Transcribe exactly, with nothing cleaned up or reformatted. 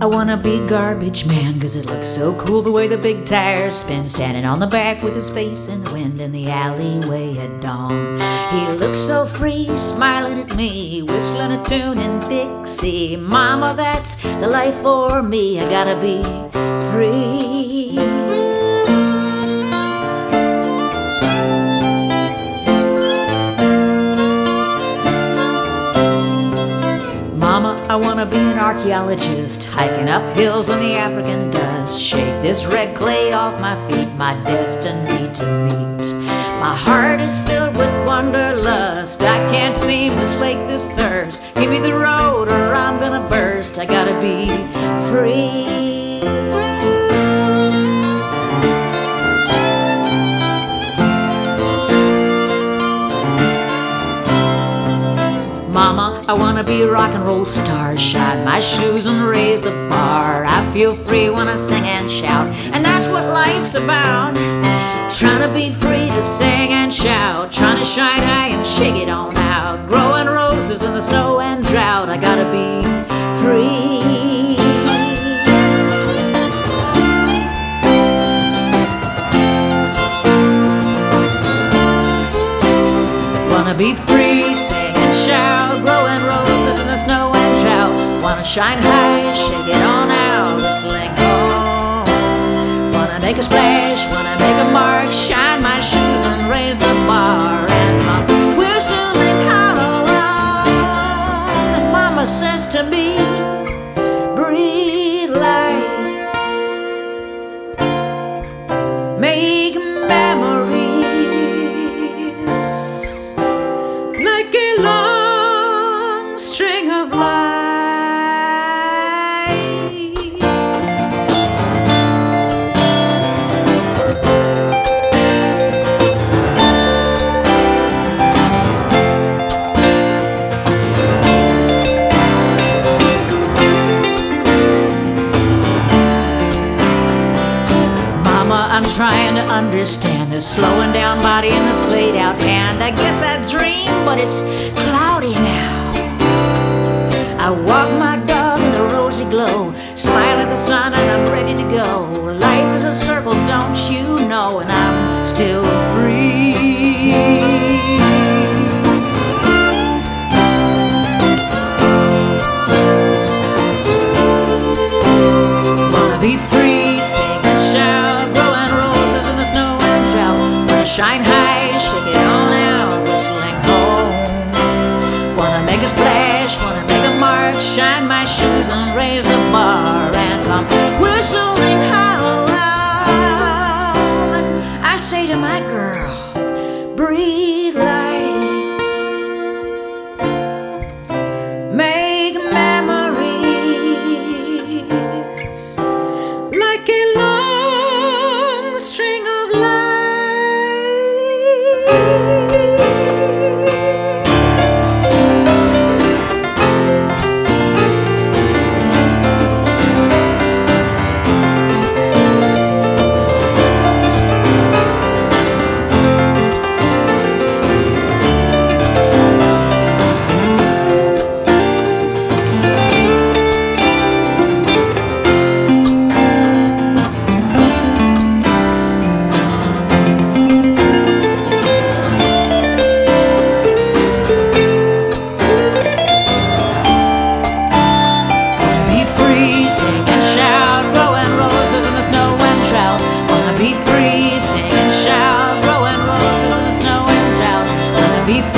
wanna be garbage man, cause it looks so cool the way the big tires spin, standing on the back with his face in the wind in the alleyway at dawn. He looks so free, smiling at me, whistling a tune in Dixie. Mama, that's the life for me, I gotta be free. Mama, I wanna be an archaeologist, hiking up hills in the African dust, shake this red clay off my feet, my destiny to meet. My heart is filled with wanderlust, I can't seem to slake this thirst. Give me the road or I'm gonna burst, I gotta be free. Mama, I wanna be a rock and roll star, shine my shoes and raise the bar. I feel free when I sing and shout, and that's what life's about. Trying to be free to sing and shout, trying to shine high and shake it on out. Growing roses in the snow and drought, I gotta be free. Wanna be free, sing and shout, growing roses in the snow and drought. Wanna shine high, shake it on out, whistling home. Wanna make a splash, wanna make a mark, shine my shoes and raise the bar. And my whistling hollow, and Mama says to me, breathe life, make memories, like a long string of life. I'm trying to understand this slowing down body and this played out hand. I guess I dream, but it's cloudy now. I walk my dog in the rosy glow, smile at the sun and I'm ready to go. Life is a circle, don't you know, and I'm still free. Wanna be free, sing and shout, growing roses in the snow and drought. Wanna shine high, shake it on out, whistling home. Wanna make a splash, wanna make a mark, shine my shoes and raise the bar. And come whistling home, and I say to my girl, breathe life, make memories, like a long string of life. Be free.